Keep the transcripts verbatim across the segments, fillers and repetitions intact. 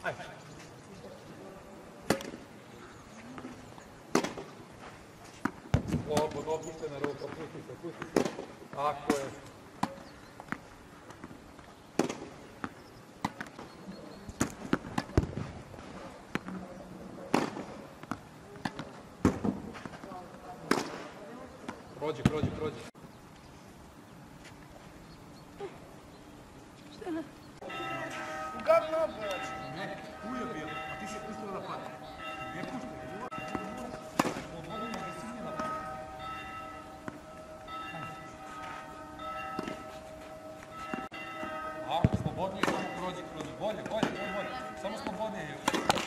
Ajde. Slobodno, opuštena ruka, pusti se, pusti se. Tako je. Prođi, prođi, prođi. Šta ne? Ugavno obrač. Ne, tu je bilo, a ti si pustila da padne. Ne puštaj. Ako slobodnije, samo prođi kroz bolje, bolje, bolje, bolje. Samo slobodnije je.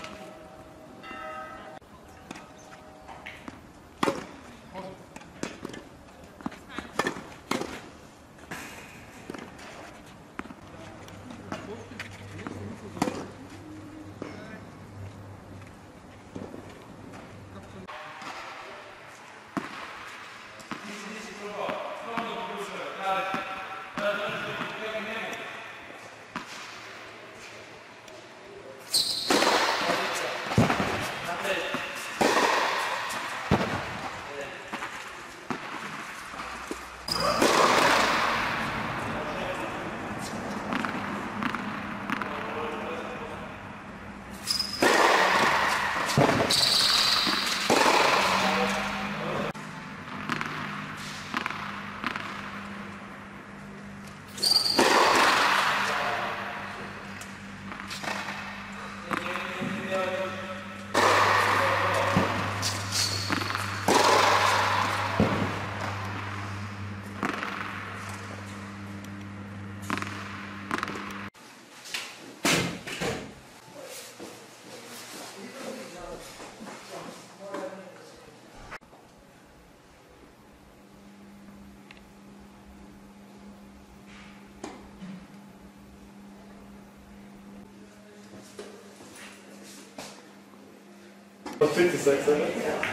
Pritisak sada.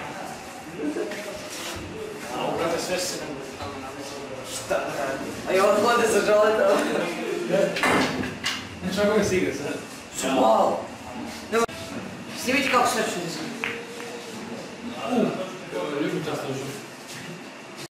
A ubrate sve se nam tamo namestilo. Šta radi? A i on hode za žoleta. Znaš kako mi se igra sad? Wow! Snimite kako sve ću da znam. Uuu, ljubim čast ušao.